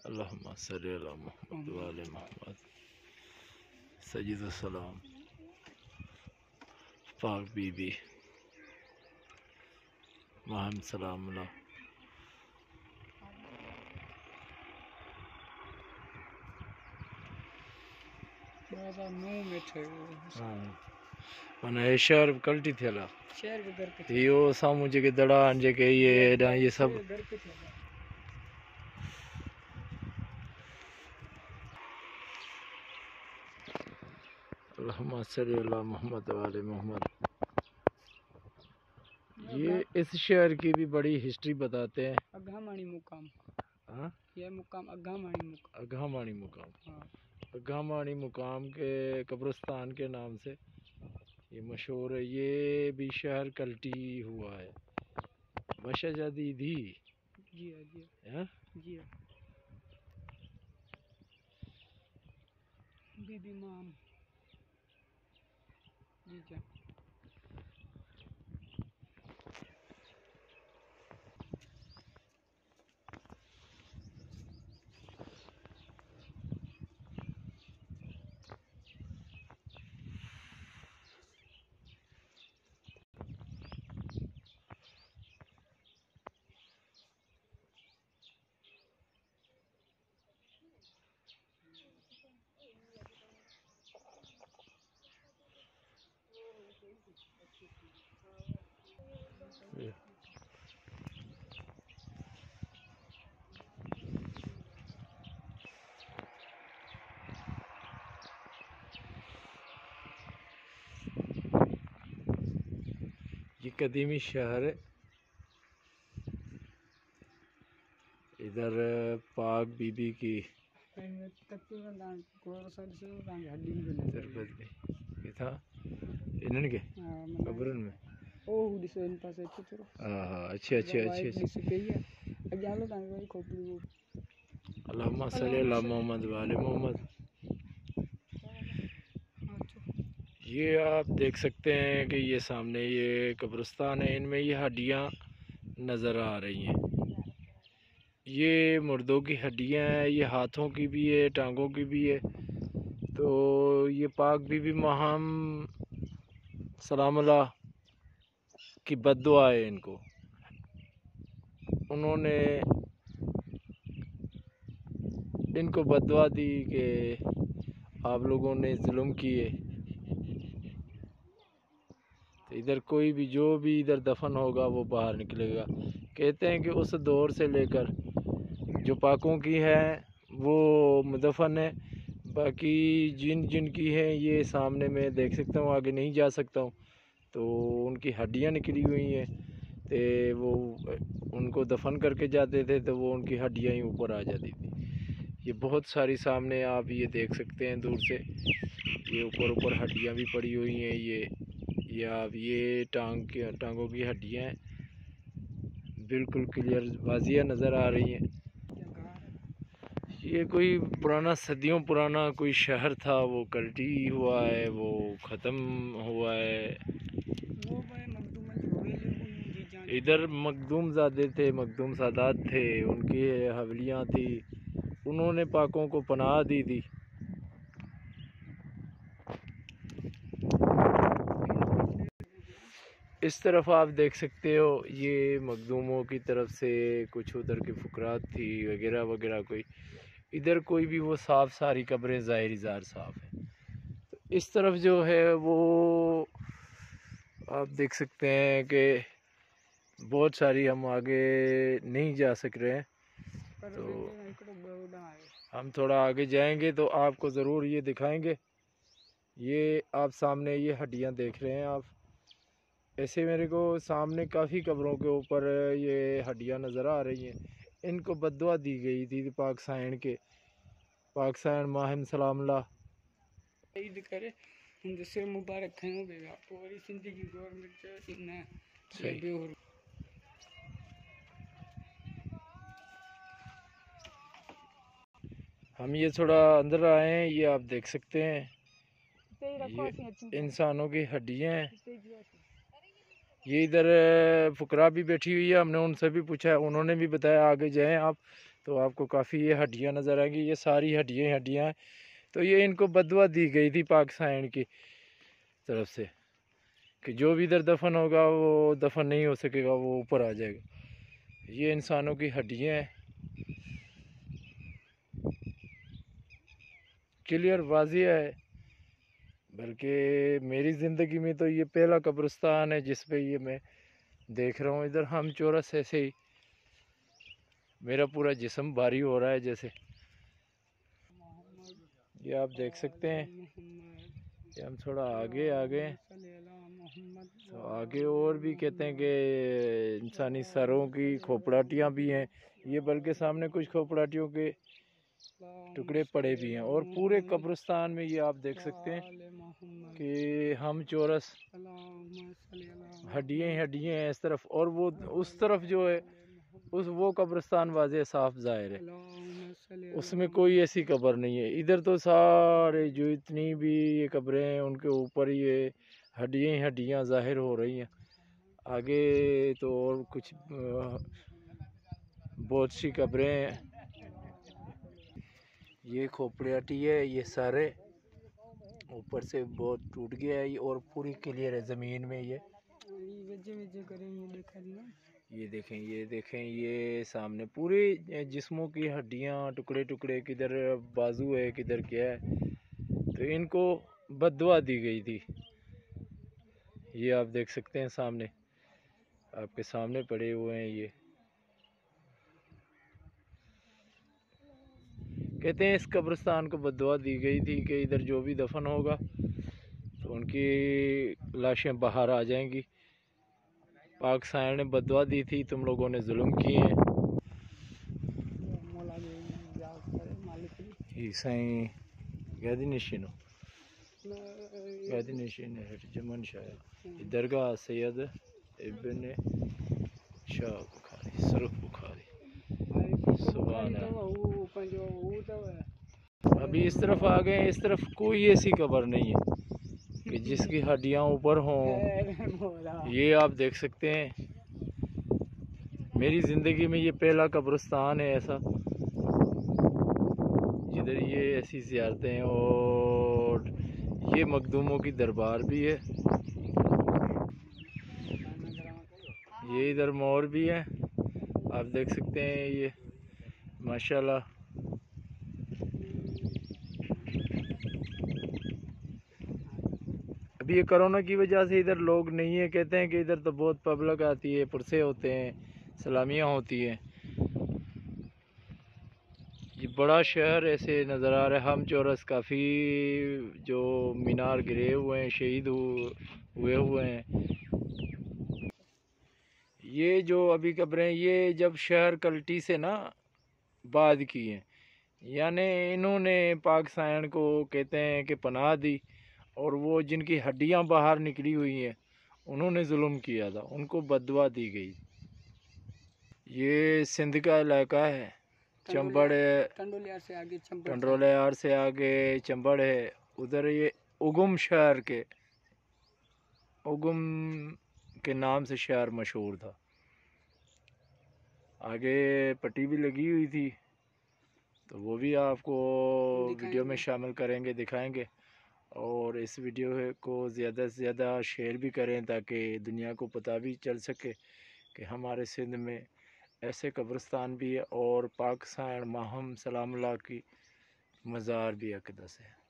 اللہم صلی علی محمد و آل محمد سجد السلام پاک بی بی ماہم سلام اللہ من شہر کلٹی تھیلا یہ ساموں جے دڑان جے کہ یہ سب اللہم صلی علی محمد و آل محمد. یہ اس شہر کی بھی بڑی ہسٹری بتاتے ہیں. اگھامانی مقام، ہاں یہ مقام اگھامانی مقام، اگھامانی مقام، ہاں اگھامانی مقام کے قبرستان کے نام سے یہ مشہور ہے. یہ بھی شہر کلٹی ہوا ہے. مشا جدیدی جی ہاں جی ہاں بی بی مام جی کیا یہ قدیمی شہر ہے. ادھر پاک بی بی کی تربت یہ تھا انہوں کے قبرن میں. ہاں اچھا اچھا اچھا. اللہم صلی علی محمد و آل محمد. یہ آپ دیکھ سکتے ہیں کہ یہ سامنے یہ قبرستان ہے. ان میں یہ ہڈیاں نظر آ رہی ہیں. یہ مردوں کی ہڈیاں ہیں. یہ ہاتھوں کی بھی ہے، ٹانگوں کی بھی ہے. تو یہ پاک بی بی ماہم سلام اللہ کی بد دعا ہے ان کو. انہوں نے ان کو بد دعا دی کہ آپ لوگوں نے ظلم کیے. ادھر کوئی بھی جو بھی ادھر دفن ہوگا وہ باہر نکلے گا. کہتے ہیں کہ اس دور سے لے کر جو پاکوں کی ہے وہ مدفن ہے. باقی جن کی ہے یہ سامنے میں دیکھ سکتا ہوں، آگے نہیں جا سکتا ہوں. تو ان کی ہڈیاں نکلی ہوئی ہیں. تو وہ ان کو دفن کر کے جاتے تھے تو وہ ان کی ہڈیاں ہی اوپر آ جاتی تھی. یہ بہت ساری سامنے آپ یہ دیکھ سکتے ہیں دور سے. یہ اوپر ہڈیاں بھی پڑی ہوئی ہیں. یہ ٹانگوں کی ہڈیاں ہیں، بالکل کلیئر واضح نظر آ رہی ہیں. یہ کوئی پرانا صدیوں پرانا کوئی شہر تھا، وہ کلٹی ہوا ہے، وہ ختم ہوا ہے. ادھر مخدوم زادے تھے، مخدوم سادات تھے، ان کی حویلیاں تھی. انہوں نے پاکوں کو پناہ دی تھی. اس طرف آپ دیکھ سکتے ہو یہ مخدوموں کی طرف سے کچھ ادھر کی فقرات تھی وغیرہ وغیرہ. کوئی ادھر کوئی بھی وہ صاف ساری قبریں ظاہری زار صاف ہیں. تو اس طرف جو ہے وہ آپ دیکھ سکتے ہیں کہ بہت ساری ہم آگے نہیں جا سک رہے ہیں. تو ہم تھوڑا آگے جائیں گے تو آپ کو ضرور یہ دکھائیں گے. یہ آپ سامنے یہ ہڈیاں دیکھ رہے ہیں آپ. ایسے میرے کو سامنے کافی قبروں کے اوپر یہ ہڈیاں نظر آ رہی ہیں. ان کو بد دعا دی گئی تھی پاک سائن کے. پاک سائن ماہم سلام اللہ عید کرے ان سے مبارک تھے ہوگا پوری زندگی گورنمنٹ اتنا صحیح. ہم یہ تھوڑا اندر آئے ہیں. یہ آپ دیکھ سکتے ہیں یہ انسانوں کی ہڈیاں ہیں. یہ ادھر فقراء بھی بیٹھی ہوئی ہے. ہم نے ان سے بھی پوچھا، انہوں نے بھی بتایا آگے جائیں آپ تو آپ کو کافی یہ ہڈیاں نظر آئیں گی، یہ ساری ہڈیاں ہیں۔ تو یہ ان کو بددعا دی گئی تھی پاکستان کی طرف سے کہ جو بھی ادھر دفن ہوگا وہ دفن نہیں ہو سکے گا، وہ اوپر آ جائے گا۔ یہ انسانوں کی ہڈیاں ہیں، کلیئر واضح ہے۔ بلکہ میری زندگی میں تو یہ پہلا قبرستان ہے جس پہ یہ میں دیکھ رہا ہوں۔ ادھر ہم چورس ایسے ہی میرا پورا جسم بھاری ہو رہا ہے جیسے، یہ آپ دیکھ سکتے ہیں کہ ہم تھوڑا آگے تو آگے اور بھی کہتے ہیں کہ انسانی سروں کی کھوپڑاٹیاں بھی ہیں، یہ بلکہ سامنے کچھ کھوپڑاٹیوں کے ٹکڑے پڑے بھی ہیں۔ اور پورے قبرستان میں یہ آپ دیکھ سکتے ہیں کہ ہم چورس ہڈیاں ہیں اس طرف، اور وہ اس طرف جو ہے وہ قبرستان واضح صاف ظاہر ہے، اس میں کوئی ایسی قبر نہیں ہے۔ ادھر تو سارے جو اتنی بھی یہ قبریں ہیں ان کے اوپر یہ ہڈیاں ظاہر ہو رہی ہیں۔ آگے تو اور کچھ بہت سی قبریں ہیں۔ یہ کھوپڑیاٹی ہے، یہ سارے اوپر سے بہت ٹوٹ گیا ہے اور پوری کلیئر ہے زمین میں۔ یہ دیکھیں یہ سامنے پورے جسموں کی ہڈیاں ٹکڑے کدھر بازو ہے کدھر کیا ہے، تو ان کو بددعا دی گئی تھی۔ یہ آپ دیکھ سکتے ہیں سامنے، آپ کے سامنے پڑے ہوئے ہیں۔ یہ کہتے ہیں اس قبرستان کو بددعا دی گئی تھی کہ ادھر جو بھی دفن ہوگا تو ان کی لاشیں باہر آ جائیں گی۔ پاکستان نے بددعا دی تھی تم لوگوں نے ظلم کیے ہیں۔ سائیں گادی نشین جمن شاہ درگاہ سید ابن شاہ بخاری سرخ بخاری سبحان اللہ۔ ابھی اس طرف آ گئے، اس طرف کوئی ایسی قبر نہیں ہے کہ جس کی ہڈیاں اوپر ہوں۔ یہ آپ دیکھ سکتے ہیں، میری زندگی میں یہ پہلا قبرستان ہے ایسا جدھر یہ ایسی زیارتیں ہیں، اور یہ مخدوموں کی دربار بھی ہے۔ یہ ادھر مور بھی ہے، آپ دیکھ سکتے ہیں یہ ماشاءاللہ۔ ابھی یہ کرونا کی وجہ سے ادھر لوگ نہیں ہیں، کہتے ہیں کہ ادھر تو بہت پبلک آتی ہے، پرسے ہوتے ہیں، سلامیاں ہوتی ہیں۔ یہ بڑا شہر ایسے نظر آ رہا ہے، ہم چورس کافی جو مینار گرے ہوئے ہیں، شہید ہوئے ہیں۔ یہ جو ابھی قبریں یہ جب شہر کلٹی سے نا بعد کی ہیں، یعنی انہوں نے پاکستان کو کہتے ہیں کہ پناہ دی، اور وہ جن کی ہڈیاں باہر نکلی ہوئی ہیں انہوں نے ظلم کیا تھا، ان کو بددعا دی گئی۔ یہ سندھ کا علاقہ ہے، چمبڑ ٹنڈولہ سے آگے چمبڑ ہے، ادھر یہ اگم شہر کے اگم کے نام سے شہر مشہور تھا۔ آگے پٹی بھی لگی ہوئی تھی، تو وہ بھی آپ کو ویڈیو میں شامل کریں گے، دکھائیں گے۔ اور اس ویڈیو کو زیادہ سے زیادہ شیئر بھی کریں تاکہ دنیا کو پتہ بھی چل سکے کہ ہمارے سندھ میں ایسے قبرستان بھی ہے، اور پاکستان ماہم سلام اللہ کی مزار بھی اقدس ہے۔